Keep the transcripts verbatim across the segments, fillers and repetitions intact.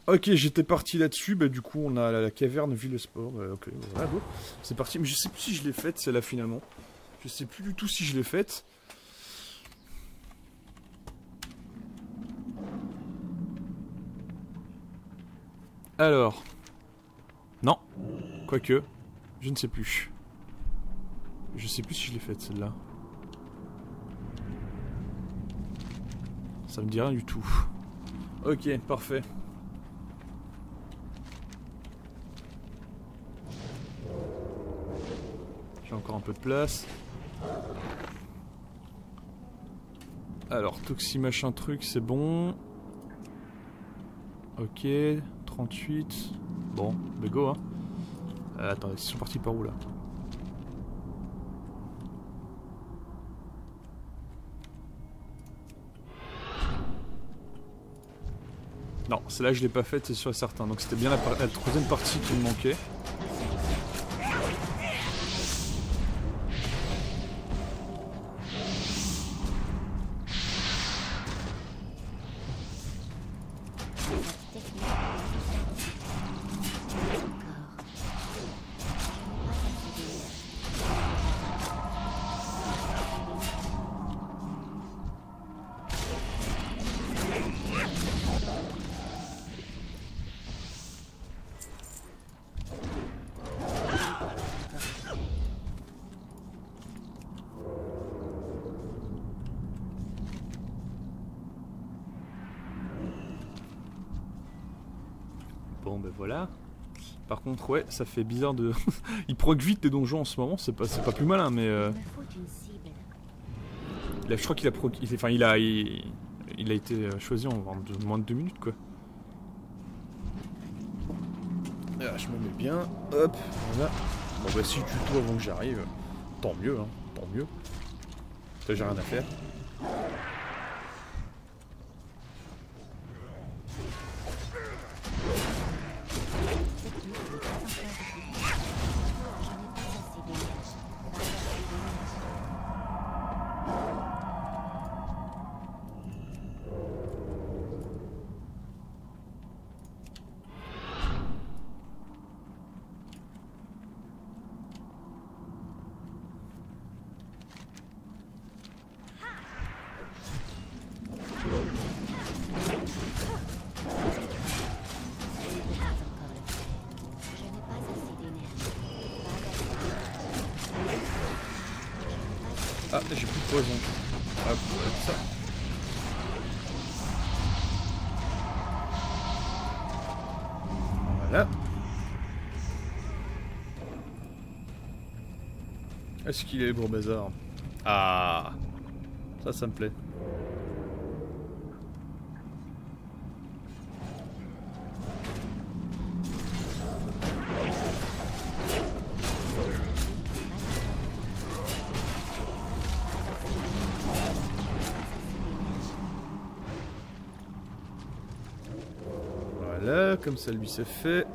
Ok, j'étais parti là-dessus, bah du coup on a la, la caverne Villesport, bah, ok, voilà, go. C'est parti, mais je sais plus si je l'ai faite celle-là finalement. Je sais plus du tout si je l'ai faite. Alors... Non, quoique, je ne sais plus. Je sais plus si je l'ai faite celle-là. Ça me dit rien du tout. Ok, parfait. J'ai encore un peu de place. Alors, toxi machin truc, c'est bon. Ok, trente-huit. Bon, bah go hein. Euh, attendez, ils sont partis par où là? Non, celle-là je l'ai pas faite, c'est sûr et certain. Donc c'était bien la, la troisième partie qui me manquait. Bon ben voilà. Par contre ouais, ça fait bizarre de... Il proc vite les donjons en ce moment, c'est pas, c'est pas plus malin mais... Euh... Là, je crois qu'il a proc... il, enfin, il a... Il... il a été choisi en de... moins de deux minutes quoi. Là, je me mets bien, hop, voilà. Bon bah si tuto avant que j'arrive, tant mieux hein, tant mieux. Ça j'ai rien à faire. Ah, j'ai plus de poison. Hop, ça. Voilà. Est-ce qu'il est gros bazar? Ah, ça, ça me plaît. Voilà, comme ça lui c'est fait.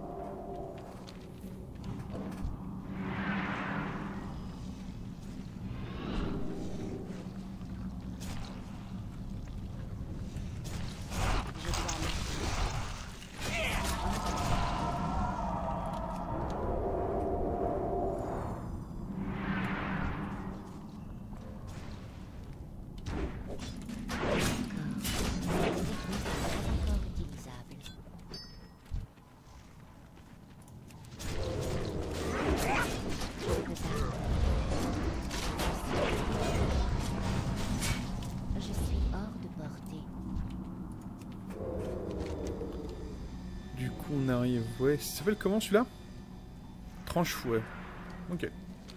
On arrive, ouais, ça s'appelle comment celui-là? Tranche fouet. Ok.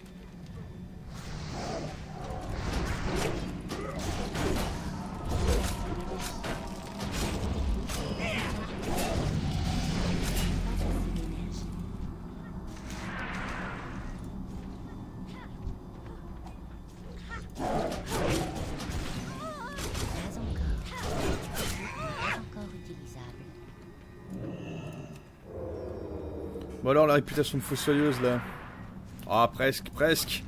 Bon alors la réputation de fossoyeuse là. Ah presque, presque.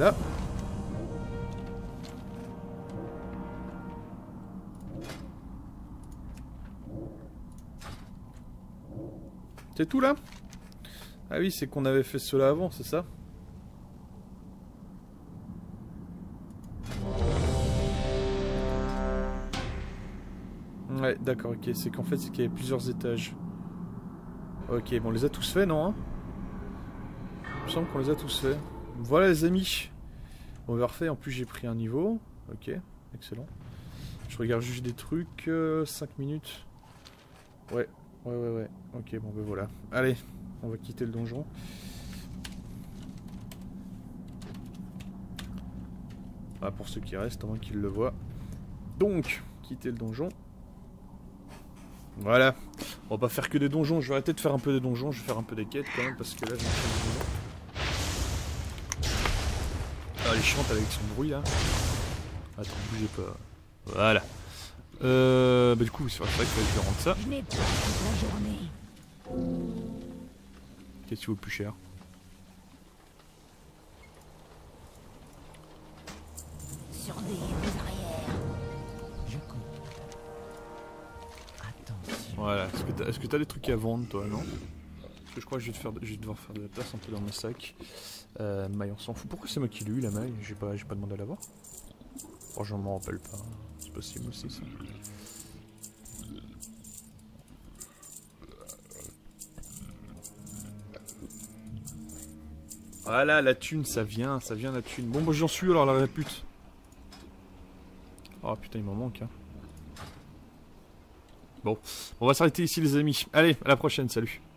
Voilà. C'est tout là? Ah oui, c'est qu'on avait fait cela avant, c'est ça? Ouais, d'accord, ok. C'est qu'en fait, c'est qu'il y avait plusieurs étages. Ok, bon, on les a tous faits, non hein? Il me semble qu'on les a tous faits. Voilà les amis. On va refaire, en plus j'ai pris un niveau. Ok, excellent. Je regarde juste des trucs. Euh, cinq minutes. Ouais, ouais, ouais, ouais. Ok, bon, ben voilà. Allez, on va quitter le donjon. Ah, pour ceux qui restent, au moins qu'ils le voient. Donc, quitter le donjon. Voilà. On va pas faire que des donjons. Je vais arrêter de faire un peu des donjons. Je vais faire un peu des quêtes quand même, parce que là, j'ai Ah, elle est chiante avec son bruit là. Attends, bougez pas. Voilà. Euh, bah du coup, c'est vrai qu'il fallait que je rentre ça. Je n'ai pas toute la journée. Qu'est-ce qui vaut le plus cher? Surveillez vos arrières. Je compte. Attention. Voilà. Est-ce que t'as est-ce que t'as des trucs à vendre toi, non? Parce que je crois que je vais, te faire, je vais devoir faire de la place un peu dans mes sacs. Euh, maille, on s'en fout. Pourquoi c'est moi qui l'ai eu la maille? J'ai pas, j'ai pas demandé à l'avoir. Oh, je m'en rappelle pas. C'est possible aussi ça. Voilà, la thune, ça vient, ça vient la thune. Bon, bah j'en suis alors la répute. Oh putain, il m'en manque. Hein. Bon, on va s'arrêter ici les amis. Allez, à la prochaine, salut.